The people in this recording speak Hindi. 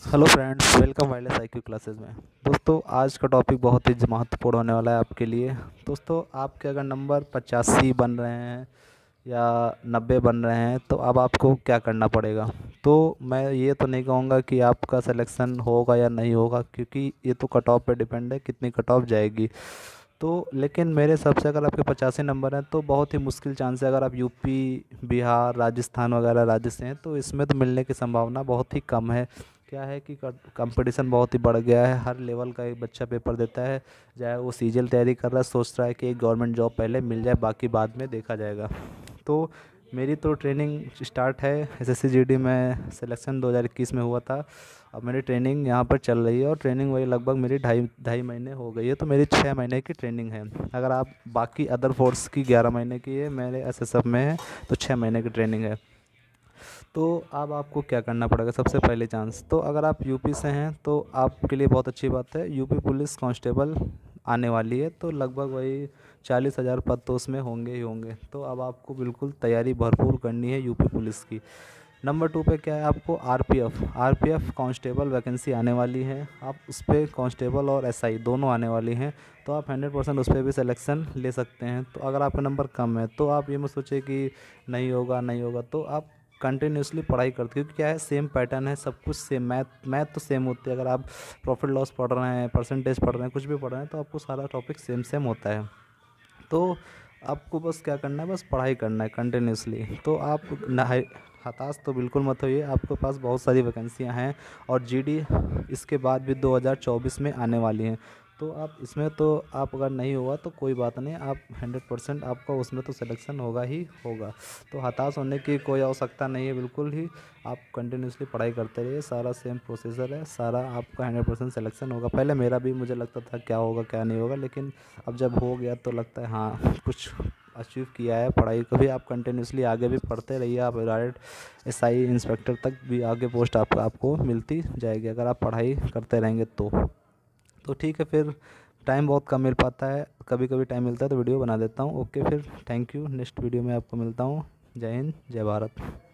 Hello friends, welcome wireless IQ classes में। दोस्तों, आज का टॉपिक बहुत ही महत्वपूर्ण होने वाला है आपके लिए। दोस्तों, आपके अगर नंबर 85 बन रहे हैं या 90 बन रहे हैं तो अब आपको क्या करना पड़ेगा। तो मैं ये तो नहीं कहूँगा कि आपका सिलेक्शन होगा या नहीं होगा, क्योंकि ये तो कट ऑफ पे डिपेंड है कितनी कट ऑफ जाएगी। तो लेकिन मेरे हिसाब से अगर आपके 85 नंबर हैं तो बहुत ही मुश्किल चांस है। अगर आप यूपी, बिहार, राजस्थान वगैरह राज्य से हैं तो इसमें तो मिलने की संभावना बहुत ही कम है। क्या है कि कंपटीशन बहुत ही बढ़ गया है। हर लेवल का एक बच्चा पेपर देता है, चाहे वो सीजीएल तैयारी कर रहा है, सोच रहा है कि एक गवर्नमेंट जॉब पहले मिल जाए, बाकी बाद में देखा जाएगा। तो मेरी तो ट्रेनिंग स्टार्ट है। एसएससी जीडी में सिलेक्शन 2021 में हुआ था। अब मेरी ट्रेनिंग यहाँ पर चल रही है और ट्रेनिंग वही लगभग मेरी ढाई ढाई महीने हो गई है। तो मेरी 6 महीने की ट्रेनिंग है। अगर आप बाकी अदर फोर्स की 11 महीने की है, मेरे एसएसएफ में है तो 6 महीने की ट्रेनिंग है। तो अब आपको क्या करना पड़ेगा सबसे पहले चांस, तो अगर आप यूपी से हैं तो आपके लिए बहुत अच्छी बात है। यूपी पुलिस कांस्टेबल आने वाली है तो लगभग वही 40,000 पद तो उसमें होंगे ही होंगे। तो अब आपको बिल्कुल तैयारी भरपूर करनी है यूपी पुलिस की। नंबर 2 पे क्या है, आपको आरपीएफ कांस्टेबल वैकेंसी आने वाली है। आप उस पर कांस्टेबल और एसआई दोनों आने वाली हैं। तो आप 100% उस पर भी सिलेक्शन ले सकते हैं। तो अगर आपका नंबर कम है तो आप ये मत सोचिए कि नहीं होगा नहीं होगा, तो आप कंटिन्यूसली पढ़ाई करते, क्योंकि क्या है, सेम पैटर्न है, सब कुछ सेम। मैथ तो सेम होती है। अगर आप प्रॉफिट लॉस पढ़ रहे हैं, परसेंटेज पढ़ रहे हैं, कुछ भी पढ़ रहे हैं, तो आपको सारा टॉपिक सेम सेम होता है। तो आपको बस क्या करना है, बस पढ़ाई करना है कंटिन्यूसली। तो आप हताश तो बिल्कुल मत होइए, आपके पास बहुत सारी वैकेंसियां हैं। और जीडी इसके बाद भी 2024 में आने वाली हैं। तो आप इसमें तो आप अगर नहीं हुआ तो कोई बात नहीं, आप 100% आपका उसमें तो सिलेक्शन होगा ही होगा। तो हताश होने की कोई आवश्यकता नहीं है बिल्कुल ही। आप कंटिन्यूसली पढ़ाई करते रहिए, सारा सेम प्रोसीजर है, सारा आपका 100% सिलेक्शन होगा। पहले मेरा भी मुझे लगता था क्या होगा क्या नहीं होगा, लेकिन अब जब हो गया तो लगता है हाँ कुछ अचीव किया है। पढ़ाई को भी आप कंटिन्यूसली आगे भी पढ़ते रहिए, आप डायरेक्ट एसआई इंस्पेक्टर तक भी आगे पोस्ट आपको मिलती जाएगी अगर आप पढ़ाई करते रहेंगे तो ठीक है। फिर टाइम बहुत कम मिल पाता है, कभी कभी टाइम मिलता है तो वीडियो बना देता हूँ। ओके, फिर थैंक यू। नेक्स्ट वीडियो में आपको मिलता हूँ। जय हिंद, जय भारत।